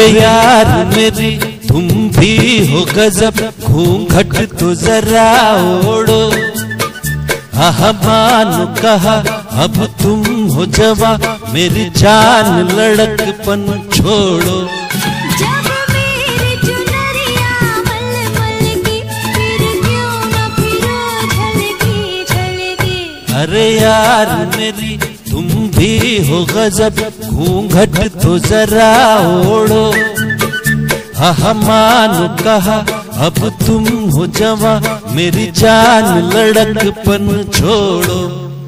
यार मेरी तुम भी हो गजब, घूंघट तो जरा ओढ़ो। मानो कहा अब तुम हो जवा, मेरी जान लड़कपन छोड़ो। जब मेरी चुनरिया मलमल की, फिर क्यों न फिरो झलकी झलकी। अरे यार मेरी तुम भी हो गजब, घूंघट तो जरा ओढ़ो। मानो कहा अब तुम हो जवा, मेरी जान लड़कपन छोड़ो।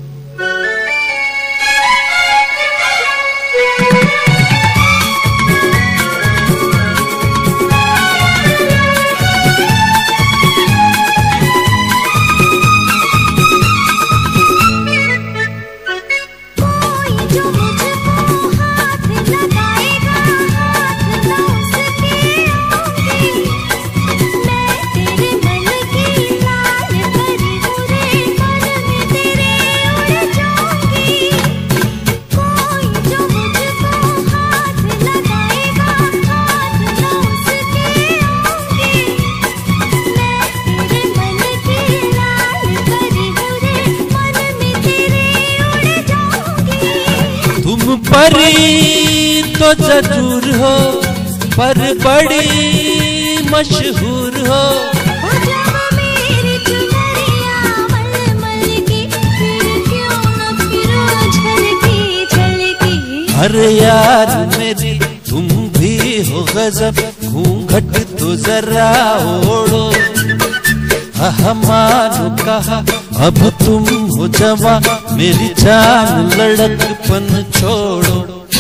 परी तो जरूर हो, पर बड़ी मशहूर हो। जब मेरी चुनरिया मलमल की, फिर क्यों न फिरो झलकी झलकी। अरे यार मेरी तुम भी हो गजब, घूंघट तो जरा ओढ़ो। मानो कहा अब तुम हो जवा, मेरी जान लड़कपन छोड़ो।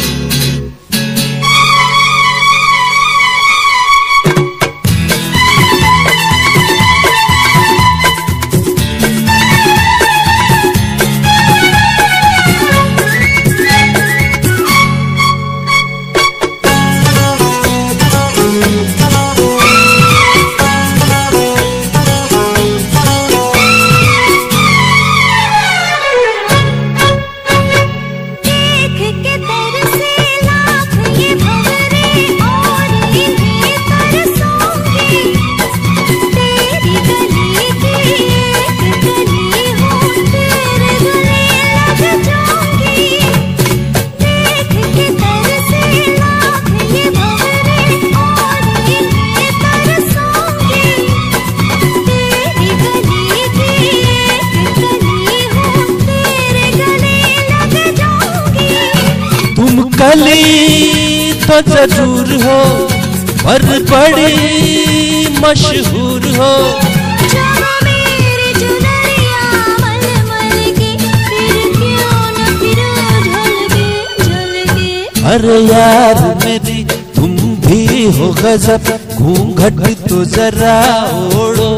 कली तो जरूर हो, पर बड़ी मशहूर हो। जब मेरी चुनरिया मलमल की, फिर क्यों न फिरो झलकी झलकी। अरे यार मेरी तुम भी हो गजब, घूंघट तो जरा ओढ़ो।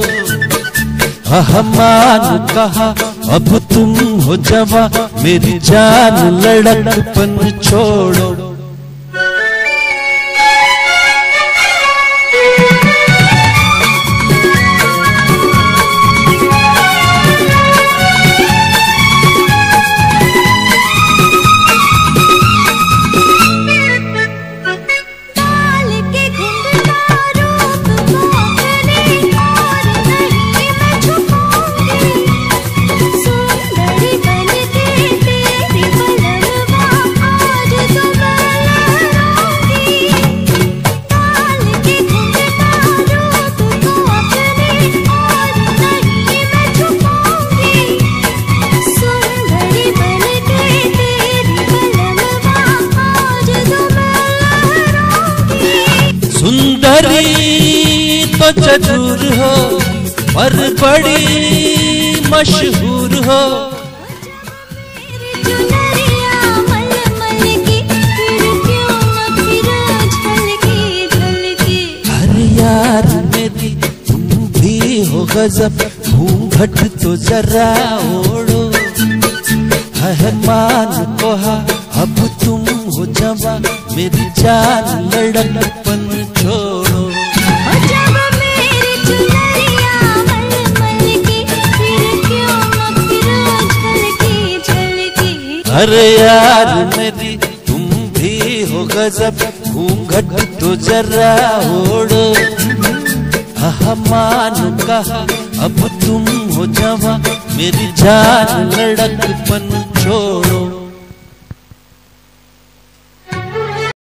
मानो कहा अब तुम हो जवा, मेरी जान लड़कपन छोड़ो। सुंदरी तो जरूर हो, पर बड़ी मशहूर हो। चुनरिया मलमल की, फिर क्यों न फिरो झलकी झलकी। अरे यार मेरी तुम भी हो गजब, घूंघट तो जरा ओढ़ो। मानो कहा अब तुम हो जवा, मेरी जान लड़कपन छोड़ो। जब मेरी चुनरिया मलमल की, फिर क्यों न फिरो झलकी झलकी। अरे यार मेरी तुम भी हो गजब, घूंघट तो जरा ओढ़ो। मान कहा अब तुम हो जवां, मेरी जान लड़कपन छोड़।